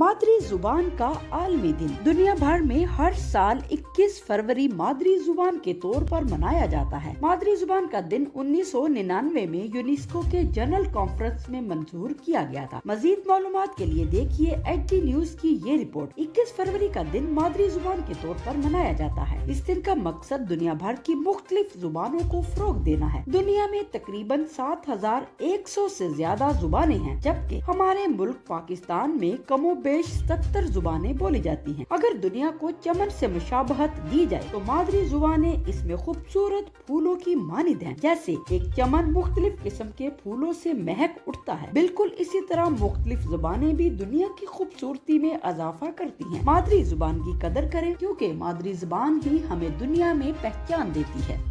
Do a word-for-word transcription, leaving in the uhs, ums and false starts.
मादरी जुबान का आलमी दिन दुनिया भर में हर साल इक्कीस फरवरी मादरी जुबान के तौर पर मनाया जाता है। मादरी जुबान का दिन उन्नीस सौ निन्यानवे में यूनेस्को के जनरल कॉन्फ्रेंस में मंजूर किया गया था। मजीद मालूमात के लिए देखिए एटी न्यूज की ये रिपोर्ट। इक्कीस फरवरी का दिन मादरी जुबान के तौर पर मनाया जाता है। इस दिन का मकसद दुनिया भर की मुख्तलिफ जुबानों को फरोग देना है। दुनिया में तकरीबन सात हजार एक सौ से ज्यादा जुबानें हैं, जबकि हमारे मुल्क पाकिस्तान में कमो बेश सत्तर जुबानें बोली जाती हैं। अगर दुनिया को चमन से मुशाबहत दी जाए तो मादरी जुबानें इसमें खूबसूरत फूलों की मानिद हैं। जैसे एक चमन मुख्तलिफ किस्म के फूलों से महक उठता है, बिल्कुल इसी तरह मुख्तलिफ जुबानें भी दुनिया की खूबसूरती में इजाफा करती हैं। मादरी जुबान की कदर करें, क्योंकि मादरी जुबान ही हमें दुनिया में पहचान देती है।